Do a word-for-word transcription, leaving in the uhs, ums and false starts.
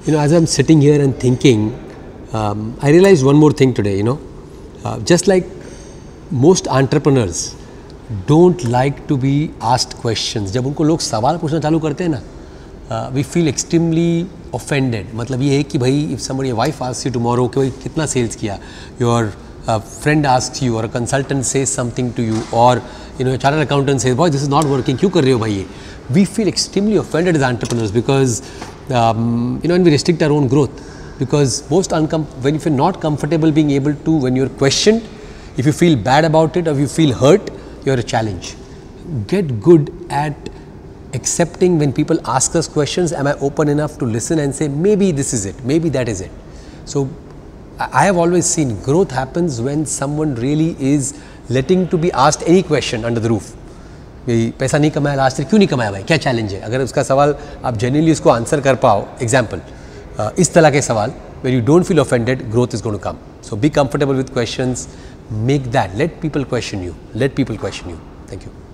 You know, as I'm sitting here and thinking, um, I realized one more thing today, you know, uh, just like most entrepreneurs don't like to be asked questions. जब उनको लोग सवाल पूछना चालू करते हैं ना, uh, we feel extremely offended. मतलब ये है कि भाई if somebody, your wife asks you tomorrow कि भाई कितना sales किया, your uh, friend asks you or a consultant says something to you, or you know, a chartered accountant says, boy, this is not working, क्यों कर रहे हो भाई ये? We feel extremely offended as entrepreneurs because um, you know, and we restrict our own growth because most uncom when if you're not comfortable being able to, when you're questioned, if you feel bad about it or if you feel hurt, you're a challenge. Get good at accepting when people ask us questions. Am I open enough to listen and say, maybe this is it, maybe that is it. So I have always seen growth happens when someone really is letting to be asked any question under the roof. पैसा नहीं कमाया last year, क्यों नहीं कमाया भाई, क्या challenge है? अगर उसका सवाल आप जेन्युइनली उसको आंसर कर पाओ, एग्जाम्पल इस तरह के सवाल, when you don't feel offended, growth is going to come. So be comfortable with questions, make that, let people question you, let people question you. Thank you.